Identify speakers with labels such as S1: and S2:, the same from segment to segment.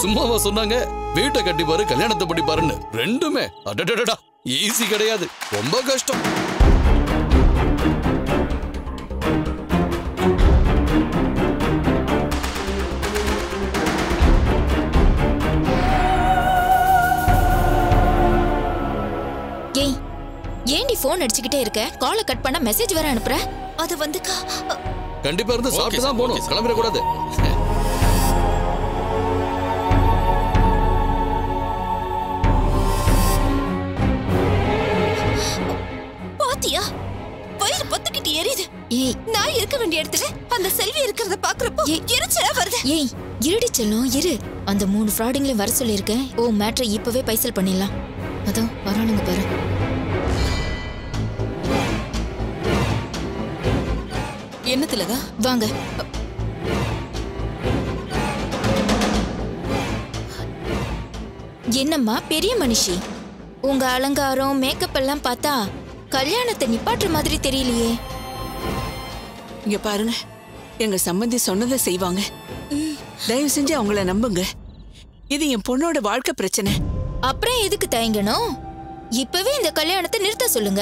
S1: சும்மாவா சொன்னாங்க? வீட்டை கட்டி பாரு, கல்யாணத்தை படி பாருன்னு. ரெண்டுமே அடடடடா ஈஸி கிடையாது, ரொம்ப கஷ்டம்.
S2: ஏண்டி போன் அடிச்சுக்கிட்டே இருக்க? காலை கட் பண்ணா மெசேஜ் வேற அனுப்புற. அது வந்து
S1: கண்டிப்பா இருந்து சாப்பிட்டு தான் போகணும், கிளம்பிட கூடாது.
S2: பாத்தியா, வயிறு பத்துக்கிட்டு எரியுது. ஏய், நான் இருக்க வேண்டிய இடத்துல அந்த செல்வி இருக்கிறத பாக்குறப்போ எரிச்சலா வருது. ஏய் இருடி செல்லும், இரு. அந்த 3 ஃப்ராடுங்களையும் வர சொல்லியிருக்கேன். ஓ மேட்ரை இப்பவே பைசல் பண்ணிடலாம். அதான் வரானுங்க பாரு.
S3: என்ன திலகா?
S2: வாங்க. என்னம்மா பெரிய மனுஷி, உங்க அலங்காரம் மேக்கப் எல்லாம் பார்த்தா கல்யாணத்தை நிப்பாட்டுற மாதிரி தெரியலையே.
S3: இங்க பாருங்க, எங்க சம்பந்தி சொன்னதை செய்வாங்க. தயவு செஞ்சு அவங்கள நம்புங்க. இது என் பொண்ணோட வாழ்க்கை பிரச்சனை.
S2: அப்புறம் எதுக்கு தயங்கணும்? இப்பவே இந்த கல்யாணத்தை நிறுத்த சொல்லுங்க.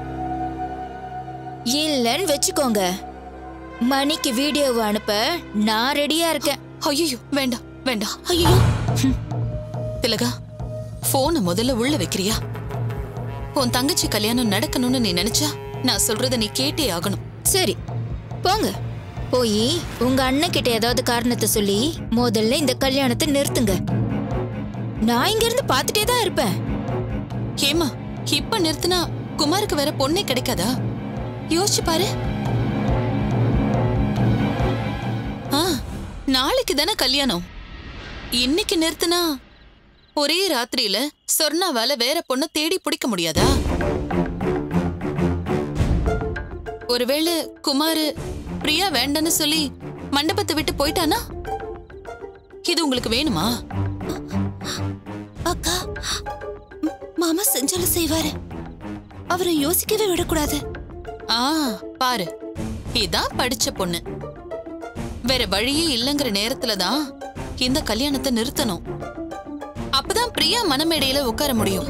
S2: இல்லன்னு வச்சுக்கோங்க, மணிக்கு வீடியோவை அனுப்ப நான் ரெடியா இருக்கேன்.
S3: ஐயோ வேண்டாம் வேண்டாம். ஐயோ திலகா, போனை முதல்ல உள்ள வைக்கிறியா? உன் தங்கச்சி கல்யாணம் நடக்கணும்னு நீ நினைச்சா நான் சொல்றத நீ கேட்டே ஆகணும்.
S2: சரி போங்க, போய் உங்க அண்ணன் கிட்ட ஏதாவது காரணத்தை சொல்லி முதல்ல இந்த கல்யாணத்தை நிறுத்துங்க. நான் இங்க இருந்து பாத்துட்டே தான் இருப்பேன்.
S3: ஏமா இப்ப நிறுத்தினா குமாருக்கு வேற பொண்ணே கிடைக்காதா? யோசிச்சு பாரு. நாளைக்கு தானே கல்யாணம். இன்னைக்கு நிறுத்தினா ஒரே ராத்திரியில சொர்ணாவால வேற பொண்ண தேடி பிடிக்க முடியாதா? ஒருவேளை குமாரு பிரியா வேண்டான்னு சொல்லி மண்டபத்தை விட்டு போயிட்டானா? இது உங்களுக்கு வேணுமா?
S2: அக்கா, மாமா செஞ்சாலும் செய்வாரு, அவரை யோசிக்கவே விடக்கூடாது.
S3: பாரு, இதான் படிச்ச பொண்ணு. வேற வழியே இல்லங்கிற நேரத்துலதான் இந்த கல்யாணத்தை நிறுத்தணும். அப்பதான் பிரியா மனமேடையில உட்கார முடியும்.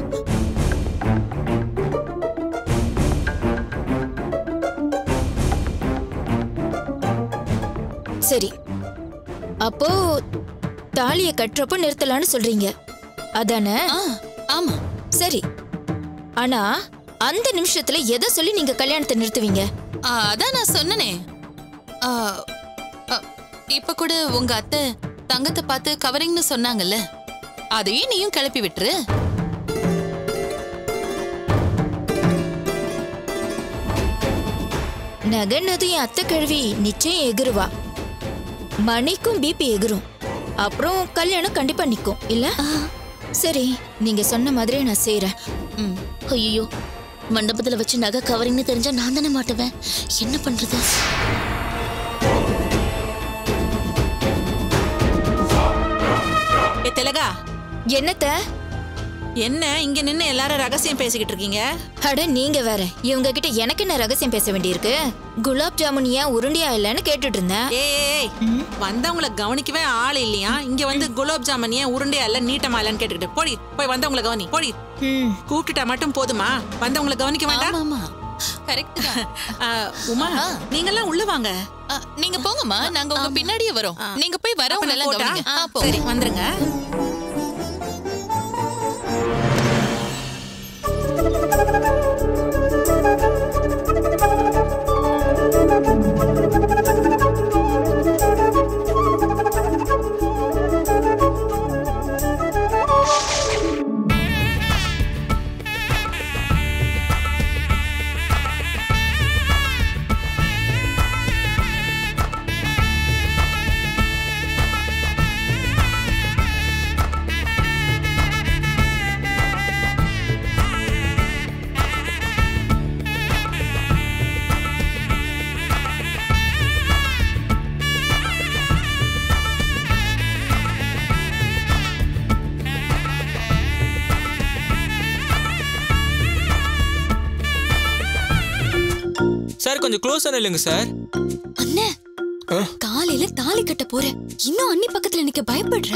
S2: சரி, அப்போ தாலியை கட்டுறப்ப நிறுத்தலான்னு சொல்றீங்க அதானே?
S3: ஆமா.
S2: சரி, ஆனா அந்த நிமிஷத்துல எதை சொல்லி நீங்க கல்யாணத்தை நிறுத்துவீங்க?
S3: அதான் நான் சொன்னனே. இப்ப கூட உங்க அத்தை தங்கத்தை பார்த்து கவரிங்னு சொன்னாங்கல்ல, அதையும் நீயும் கிளப்பி விட்டுரு.
S2: நகனதையும் அத்தை கிழவி நிச்சயம் எகிருவா. மணிக்கும் பிபி எகிரும். அப்புறம் கல்யாணம் கண்டிப்பா நிக்கும் இல்ல? சரி, நீங்க சொன்ன மாதிரி நான் செய்யறேன்.
S4: ஐயோ, மண்டபத்துல வச்சு நகை கவரிங்னு தெரிஞ்சா நான் தானே மாட்டுவேன். என்ன பண்றது?
S3: திலகா,
S2: என்னத்த?
S3: என்ன இங்க நின்னு எல்லாரும் ரகசியம் பேசிக்கிட்டு இருக்கீங்க?
S2: அட நீங்க வேற, இவங்க கிட்ட எனக்கு என்ன ரகசியம் பேச வேண்டியிருக்கு? குலாப் ஜாமுன் ஏன் உருண்டியா இல்லன்னு கேட்டுட்டு இருந்தேன்.
S3: ஏய், வந்தவங்கள கவனிக்கவே ஆள் இல்லையா? இங்க வந்து குலாப் ஜாமுன் ஏன் உருண்டியா இல்ல நீட்டமா இல்லன்னு கேட்டுக்கிட்டு போடி. போய் வந்தவங்கள கவனி, போடி. கூப்பிட்டுட்டா மட்டும் போதுமா? வந்தவங்கள கவனிக்க வேண்டாம்?
S4: ஆமா,
S3: கரெக்ட். உமா, நீங்க எல்லாம் உள்ள வாங்க.
S4: நீங்க போங்கம்மா, நாங்க உங்க பின்னாடியே வரோம். நீங்க போய் வரவங்க எல்லாம் கவனிங்க.
S3: சரி, வந்துருங்க.
S5: சார் கொஞ்சம் க்ளோஸா நில்லுங்க சார்.
S4: அண்ணே, காலையில
S2: தாலி கட்ட போறேன். இன்னும் அண்ணி பக்கத்துல நிக்க பயப்படுற.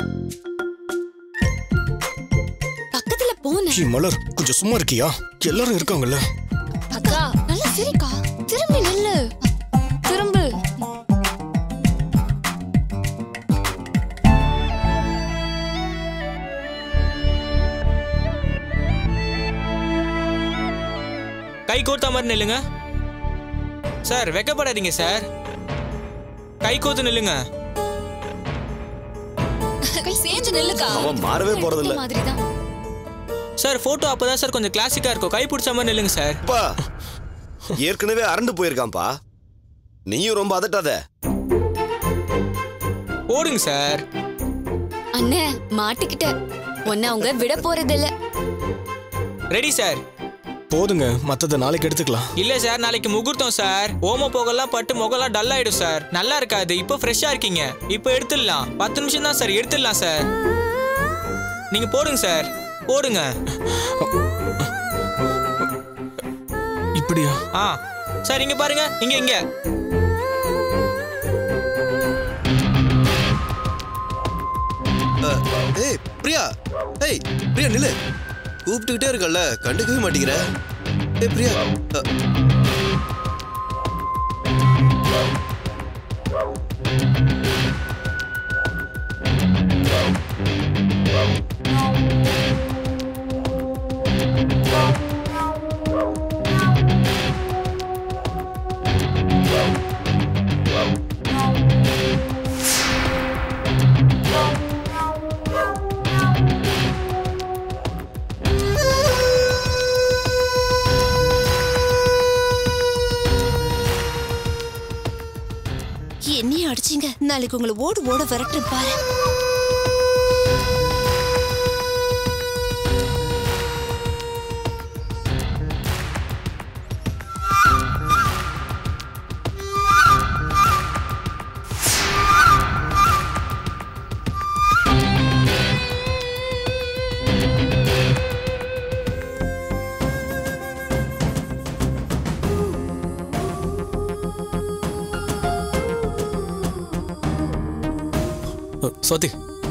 S2: பக்கத்துல போன.
S5: மலர் கொஞ்சம் சும்மா இருக்கியா? எல்லாரும் இருக்காங்கல்ல.
S2: அக்கா நல்லா சரிக்கா. திரும்பி நில்லு. திரும்பு.
S6: கை கோர்த்த மாதிரி நில்லுங்க சார். வெக்கப்படாதீங்க சார். கை கோத்து நில்லுங்க.
S2: கை சேஞ்சு நில்லுக்கா.
S5: அவன் மாறவே போறது இல்ல
S2: மாதிரிதான்.
S6: சார் போட்டோ அப்பதான் சார் கொஞ்சம் கிளாசிக்கா இருக்கும். கை பிடிச்ச மாதிரி நில்லுங்க சார்.
S5: ஏற்கனவே அரண்டு போயிருக்கான்பா. நீயும் ரொம்ப அதட்டாத.
S6: போடுங்க சார்.
S2: அண்ணே மாட்டிக்கிட்ட. உன்னை அவங்க விட போறது இல்ல.
S6: Ready sir.
S5: போதுங்க, மத்தத நாளைக்கு எடுத்துக்கலாம்.
S6: இல்ல சார், நாளைக்கு முகூர்த்தம் சார். ஓம போகலாம் பட்டு முகலாம் டல் ஆயிடும் சார். நல்லா இருக்காது. இப்போ ஃப்ரெஷ்ஷா இருக்கீங்க. இப்போ எடுத்துடலாம். 10 நிமிஷம் தான் சார். எடுத்துடலாம் சார். நீங்க போடுங்க சார். போடுங்க.
S5: இப்படியா?
S6: சார் இங்க பாருங்க. இங்க இங்க
S7: ஏய் பிரியா. ஏய் பிரியா நில்லு. கூப்பிட்டுக்கிட்டே இருக்கல்ல, கண்டுக்கவே மாட்டேங்கிற. ஏய் பிரியா.
S2: என்னையும் அடிச்சீங்க. நாளைக்கு உங்களை ஓடு ஓட விரட்டு பாரு.
S5: Swathi,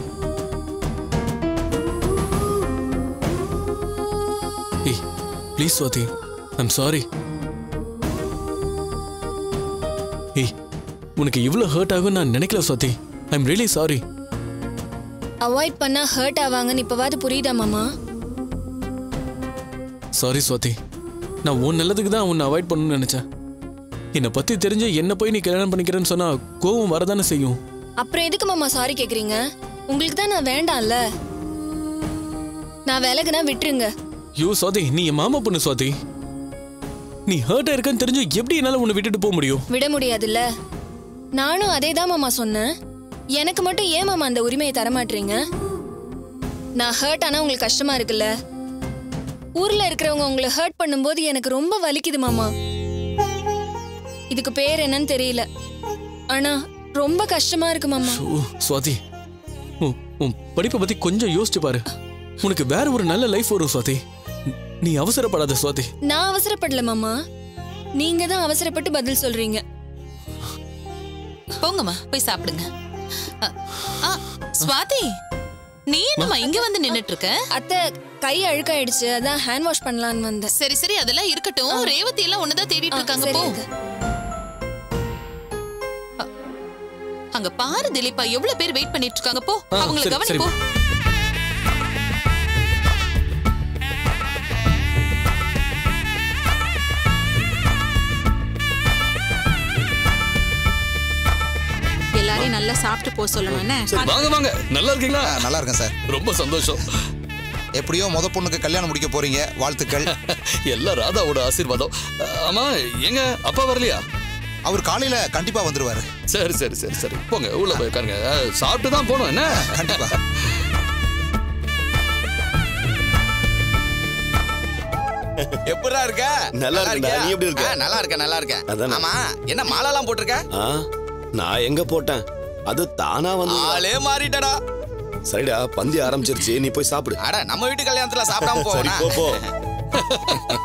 S5: please Swathi, I'm sorry. உனக்கு இவ்வளவு ஹர்ட் ஆகும் நான் நினைக்கல Swathi. I'm really sorry.
S2: Avoid பண்ணா ஹர்ட் ஆவாங்கன்னு இப்பவாது புரியுதா மாமா?
S5: சாரி சுவாதி, நான் உன் நல்லதுக்கு தான் உன்னை அவாய்ட் பண்ணணும்னு நினைச்சேன். என்னை பத்தி தெரிஞ்சு என்ன போய் நீ கல்யாணம் பண்ணிக்கிறேன்னு சொன்னா கோவம் வரதானே செய்யும்.
S2: அப்புறம் எதுக்கு மாமா சாரி கேக்குறீங்க? உங்களுக்கு தான் நான் வேண்டாம்ல. நான் விலகுனா விட்டுருங்க.
S5: யூ சுவாதி, நீ என் மாமா பொண்ணு சுவாதி. நீ ஹர்ட் ஆயிருக்கன்னு தெரிஞ்சு எப்படி என்னால உன்னை விட்டுட்டு போக முடியும்?
S2: விட முடியாதுல்ல. நானும் அதே தான் மாமா சொன்னேன். எனக்கு மட்டும் ஏன் மாமா அந்த உரிமையை தரமாட்டீங்க? நான் ஹர்ட் ஆனா உங்களுக்கு கஷ்டமா இருக்குல்ல. ஊர்ல இருக்கிறவங்க உங்களை ஹர்ட் பண்ணும்போது எனக்கு ரொம்ப வலிக்குது மாமா. இதுக்கு பேர் என்னன்னு தெரியல, ஆனா ரொம்ப கஷ்டமா இருக்கு மாமா.
S5: சுவாதி, உன் படிப்பை பத்தி கொஞ்சம் யோசிச்சு பாரு. உனக்கு வேற ஒரு நல்ல லைஃப் வரும் சுவாதி. நீ அவசரப்படாத சுவாதி.
S2: நான் அவசரப்படல மாமா, நீங்க தான் அவசரப்பட்டு பதில் சொல்றீங்க.
S3: போங்கம்மா போய் சாப்பிடுங்க. ஸ்வாதி, நீ என்னம்மா இங்க வந்து நின்னுட்டு இருக்க?
S2: அத்தை கை அழுக்காயிடுச்சு, அதான் ஹேண்ட் வாஷ் பண்ணலான்னு வந்தேன்.
S3: சரி சரி, அதெல்லாம் இருக்கட்டும். ரேவதி எல்லாம் ஒண்ணுதான் தேடிட்டு இருக்காங்க. போ. அங்க பாரு திலீப்பா, எவ்வளவு பேர் வெயிட் பண்ணிட்டு இருக்காங்க. போ, அவங்களை கவனி. போ.
S8: எல்லாரையும் நல்லா சாப்பிட்டு போ சொல்லணும்.
S1: வாங்க வாங்க. நல்லா இருக்கீங்களா?
S9: நல்லா இருக்கேன் சார்.
S1: ரொம்ப சந்தோஷம்.
S9: எப்படியோ முத பொண்ணுக்கு கல்யாணம் முடிக்க போறீங்க, வாழ்த்துக்கள்.
S1: எல்லாம் ராதாவோட ஆசீர்வாதம். ஆமா, எங்க அப்பா வரலையா?
S9: அவர் காலையில கண்டிப்பா வந்துருவாரு.
S1: சரி சரி சரி சரி, போங்க உள்ள போய் உட்காருங்க. சாப்பிட்டு தான் போனோம். என்ன?
S9: கண்டிப்பா.
S7: எப்படிடா இருக்க?
S5: நல்லா இருக்கேன்டா. நீ எப்படி இருக்க?
S7: நல்லா இருக்கேன் நல்லா இருக்கேன். ஆமா, என்ன மாலைலாம் போட்டிருக்க?
S5: நான் எங்க போட்டேன், அது தானா வந்து.
S7: ஆளே மாறிட்டடா.
S5: சரிடா, பந்தி ஆரம்பிச்சிருச்சு, நீ போய் சாப்பிடு.
S7: அட, நம்ம வீட்டு கல்யாணத்துல சாப்பிடாம போனா?
S5: போ.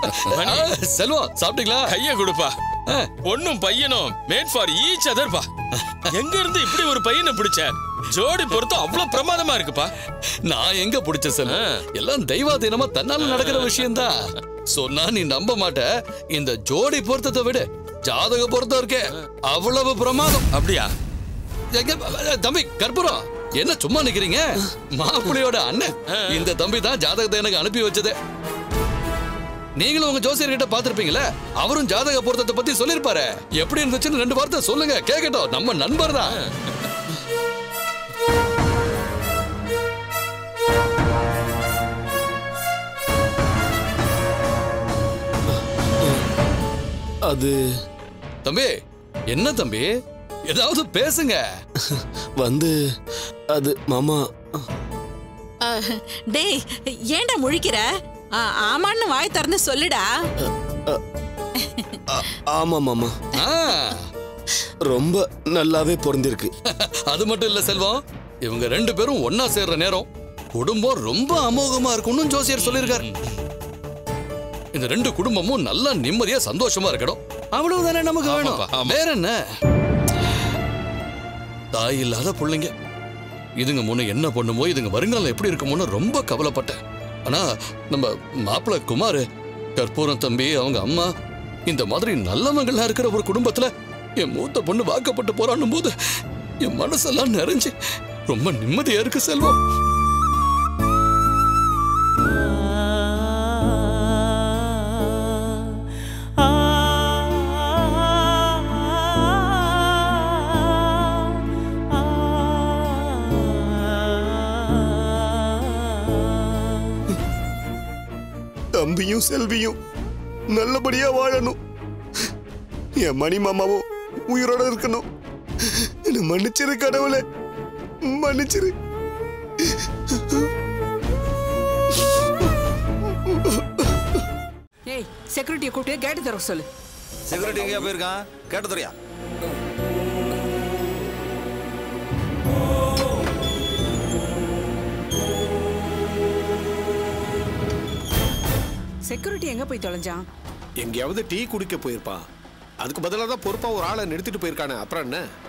S1: செல்வம், சாப்பிட்டீங்களா?
S10: கைய கொடுப்பா. பொண்ணும் பையனும் மேட் ஃபார் ஈச் அதர் பா.
S5: எங்க இருந்து இப்படி ஒரு பையனை பிடிச்ச? ஜோடி பொறுத்து அவ்வளவு பிரமாதமா இருக்குப்பா.
S1: நான் எங்க பிடிச்ச செல்வம்? எல்லாம் தெய்வாதீனமா தன்னால நடக்கிற விஷயம்தான். சொன்னா நீ நம்ப மாட்ட. இந்த ஜோடி பொருத்தத்தை விட ஜாதக பொருத்தம் இருக்கே அவ்வளவு பிரமாதம்.
S5: அப்படியா?
S1: தம்பி கற்பூரம், என்ன சும்மா நிக்கிறீங்க? மாப்பிள்ளையோட அண்ணன் இந்த தம்பி தான் ஜாதகத்தை எனக்கு அனுப்பி வச்சதே. நீங்களும் உங்க ஜோசியர்கிட்ட பாத்திருப்பீங்களே, அவரும் ஜாதக பொருத்தத்தை பத்தி சொல்லிருப்பாரு. எப்படி இருந்துச்சுன்னு 2 வார்த்தை சொல்லுங்க, கேட்கட்டும். நம்ம நண்பர் தான்.
S5: அது
S1: தம்பி, என்ன தம்பி, ஏதாவது பேசுங்க.
S5: அது மாமா.
S8: டேய், ஏன்டா முழிக்கிற? ஆமான்னு வாய் திறந்து சொல்லுடா.
S5: ஆமா மாமா, ரொம்ப நல்லாவே பொருந்திருக்கு.
S1: அது மட்டும் இல்ல செல்வம், இவங்க 2 பேரும் ஒன்னா சேர்ற நேரம் குடும்பம் ரொம்ப அமோகமா இருக்கும்னு ஜோசியர் சொல்லிருக்காரு. இந்த 2 குடும்பமும் நல்லா நிம்மதியா சந்தோஷமா இருக்கணும், அவ்வளவுதானே நமக்கு வேணும். வேற என்ன? தாய் இல்லாத பிள்ளைங்க இதுங்க முன்ன என்ன பண்ணுமோ, இதுங்க வருங்காலம் எப்படி இருக்குமோன்னு ரொம்ப கவலைப்பட்டேன். ஆனா நம்ம மாப்பிள்ளை குமார், கற்பூரம் தம்பி, அவங்க அம்மா, இந்த மாதிரி நல்லவங்களா இருக்கிற ஒரு குடும்பத்துல என் மூத்த பொண்ணு வாக்கப்பட்டு போறான்னும் போது என் மனசெல்லாம் நிறைஞ்சு ரொம்ப நிம்மதியா இருக்கு செல்வம்.
S10: தம்பியும் செல்வியும் நல்லபடியா வாழணும். என் மணி மாமாவும் உயிரோட இருக்கணும். என்ன மன்னிச்சிரு கடவுளே, மன்னிச்சிரு.
S8: ஏய், செக்யூரிட்டியை கூப்பிட்டு கேட்டு தர சொல்லு.
S9: செக்யூரிட்டி எங்கேயா போயிருக்கான்? கேட்டு தரியா?
S8: செக்யூரிட்டி எங்க போய் தொலைஞ்சான்?
S10: எங்கேயாவது டீ குடிக்க போயிருப்பான். அதுக்கு பதிலாக தான் பொறுப்பா ஒரு ஆளை நிறுத்திட்டு போயிருக்கானே. அப்புறம் என்ன?